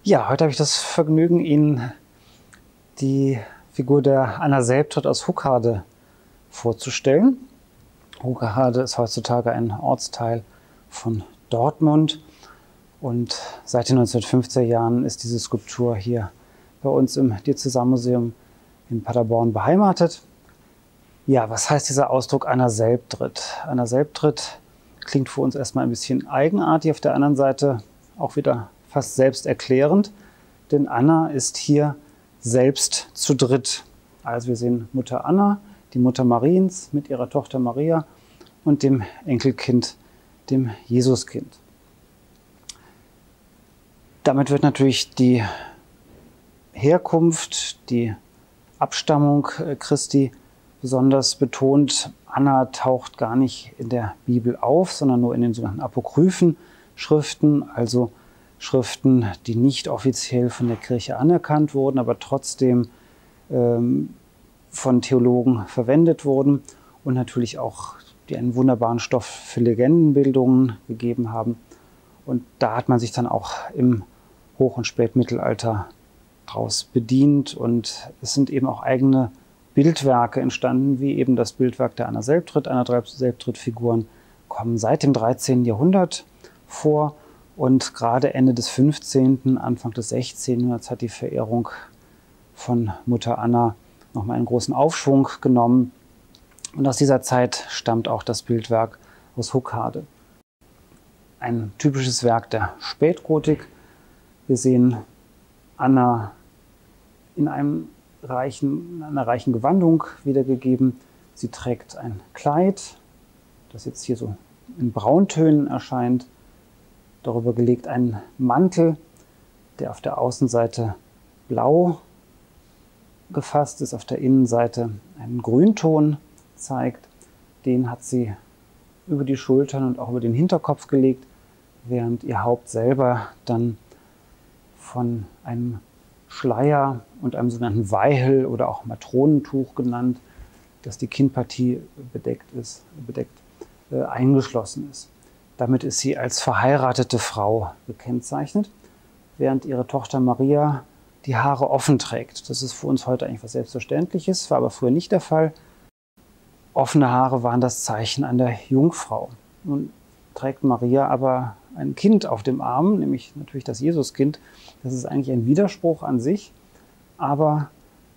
Ja, heute habe ich das Vergnügen, Ihnen die Figur der Anna Selbtritt aus Huckharde vorzustellen. Huckharde ist heutzutage ein Ortsteil von Dortmund und seit den 1950er Jahren ist diese Skulptur hier bei uns im Diözesanmuseum in Paderborn beheimatet. Ja, was heißt dieser Ausdruck Anna Selbtritt? Anna Selbtritt klingt für uns erstmal ein bisschen eigenartig, auf der anderen Seite auch wieder fast selbsterklärend, denn Anna ist hier selbst zu dritt. Also wir sehen Mutter Anna, die Mutter Mariens mit ihrer Tochter Maria und dem Enkelkind, dem Jesuskind. Damit wird natürlich die Herkunft, die Abstammung Christi besonders betont. Anna taucht gar nicht in der Bibel auf, sondern nur in den sogenannten apokryphen Schriften, also Schriften, die nicht offiziell von der Kirche anerkannt wurden, aber trotzdem von Theologen verwendet wurden und natürlich auch die einen wunderbaren Stoff für Legendenbildungen gegeben haben. Und da hat man sich dann auch im Hoch- und Spätmittelalter draus bedient und es sind eben auch eigene Bildwerke entstanden, wie eben das Bildwerk der Anna Selbtritt. Anna Selbtritt-Figuren kommen seit dem 13. Jahrhundert vor und gerade Ende des 15., Anfang des 16. Jahrhunderts hat die Verehrung von Mutter Anna nochmal einen großen Aufschwung genommen. Und aus dieser Zeit stammt auch das Bildwerk aus Huckharde. Ein typisches Werk der Spätgotik. Wir sehen Anna in einer reichen Gewandung wiedergegeben. Sie trägt ein Kleid, das jetzt hier so in Brauntönen erscheint. Darüber gelegt einen Mantel, der auf der Außenseite blau gefasst ist, auf der Innenseite einen Grünton zeigt. Den hat sie über die Schultern und auch über den Hinterkopf gelegt, während ihr Haupt selber dann von einem Schleier und einem sogenannten Weihel oder auch Matronentuch genannt, das die Kinnpartie bedeckt, eingeschlossen ist. Damit ist sie als verheiratete Frau gekennzeichnet, während ihre Tochter Maria die Haare offen trägt. Das ist für uns heute eigentlich was Selbstverständliches, war aber früher nicht der Fall. Offene Haare waren das Zeichen einer Jungfrau. Nun trägt Maria aber ein Kind auf dem Arm, nämlich natürlich das Jesuskind. Das ist eigentlich ein Widerspruch an sich, aber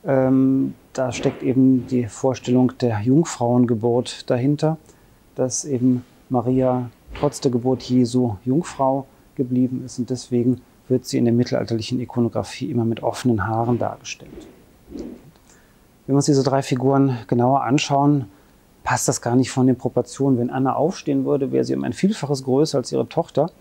da steckt eben die Vorstellung der Jungfrauengeburt dahinter, dass eben Maria trotz der Geburt Jesu Jungfrau geblieben ist und deswegen wird sie in der mittelalterlichen Ikonografie immer mit offenen Haaren dargestellt. Wenn wir uns diese drei Figuren genauer anschauen, passt das gar nicht von den Proportionen. Wenn Anna aufstehen würde, wäre sie um ein Vielfaches größer als ihre Tochter.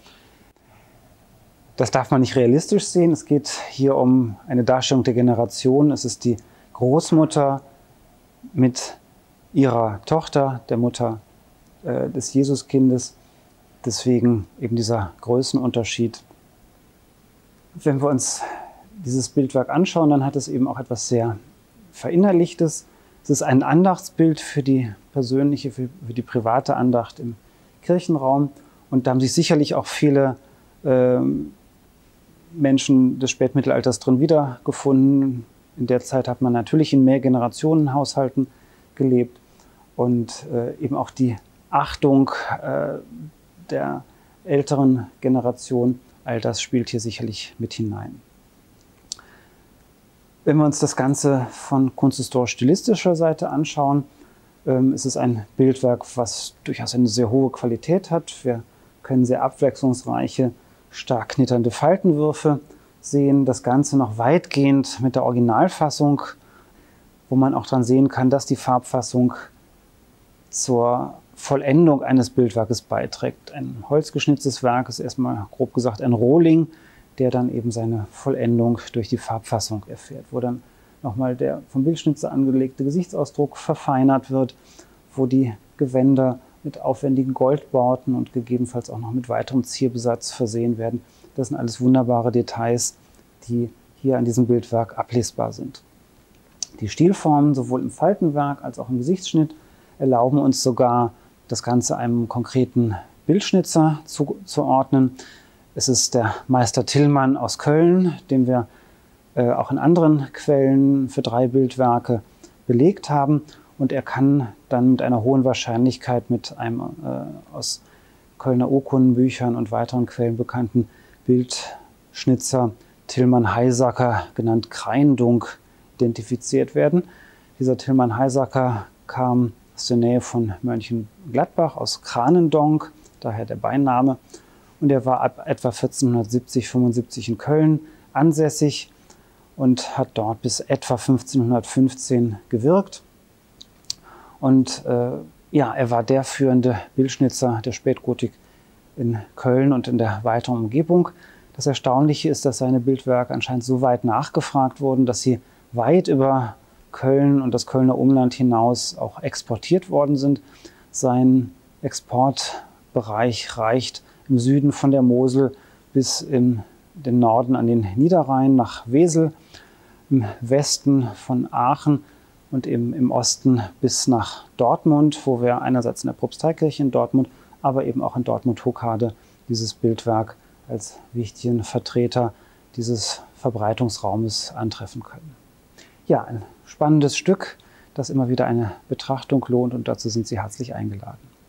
Das darf man nicht realistisch sehen. Es geht hier um eine Darstellung der Generation. Es ist die Großmutter mit ihrer Tochter, der Mutter des Jesuskindes. Deswegen eben dieser Größenunterschied. Wenn wir uns dieses Bildwerk anschauen, dann hat es eben auch etwas sehr Verinnerlichtes. Es ist ein Andachtsbild für die persönliche, für die private Andacht im Kirchenraum. Und da haben sich sicherlich auch viele Menschen des Spätmittelalters drin wiedergefunden. In der Zeit hat man natürlich in Mehrgenerationenhaushalten gelebt. Und eben auch die Achtung der älteren Generation, all das spielt hier sicherlich mit hinein. Wenn wir uns das Ganze von kunsthistorisch-stilistischer Seite anschauen, ist es ein Bildwerk, was durchaus eine sehr hohe Qualität hat. Wir können sehr abwechslungsreiche, stark knitternde Faltenwürfe sehen. Das Ganze noch weitgehend mit der Originalfassung, wo man auch daran sehen kann, dass die Farbfassung zur Vollendung eines Bildwerkes beiträgt. Ein holzgeschnitztes Werk ist erstmal grob gesagt ein Rohling, der dann eben seine Vollendung durch die Farbfassung erfährt, wo dann nochmal der vom Bildschnitzer angelegte Gesichtsausdruck verfeinert wird, wo die Gewänder mit aufwendigen Goldborten und gegebenenfalls auch noch mit weiterem Zierbesatz versehen werden. Das sind alles wunderbare Details, die hier an diesem Bildwerk ablesbar sind. Die Stilformen sowohl im Faltenwerk als auch im Gesichtsschnitt erlauben uns sogar, das Ganze einem konkreten Bildschnitzer zuzuordnen. Es ist der Meister Tillmann aus Köln, den wir auch in anderen Quellen für 3 Bildwerke belegt haben. Und er kann dann mit einer hohen Wahrscheinlichkeit mit einem aus Kölner Urkundenbüchern und weiteren Quellen bekannten Bildschnitzer Tilman Heisacker, genannt Kreindunk, identifiziert werden. Dieser Tilman Heisacker kam aus der Nähe von Mönchengladbach, aus Kranendonk, daher der Beiname. Und er war ab etwa 1470/75 in Köln ansässig und hat dort bis etwa 1515 gewirkt. Und ja, er war der führende Bildschnitzer der Spätgotik in Köln und in der weiteren Umgebung. Das Erstaunliche ist, dass seine Bildwerke anscheinend so weit nachgefragt wurden, dass sie weit über Köln und das Kölner Umland hinaus auch exportiert worden sind. Sein Exportbereich reicht im Süden von der Mosel bis in den Norden an den Niederrhein nach Wesel, im Westen von Aachen und eben im Osten bis nach Dortmund, wo wir einerseits in der Propsteikirche in Dortmund, aber eben auch in Dortmund-Hochhade dieses Bildwerk als wichtigen Vertreter dieses Verbreitungsraumes antreffen können. Ja, ein spannendes Stück, das immer wieder eine Betrachtung lohnt, und dazu sind Sie herzlich eingeladen.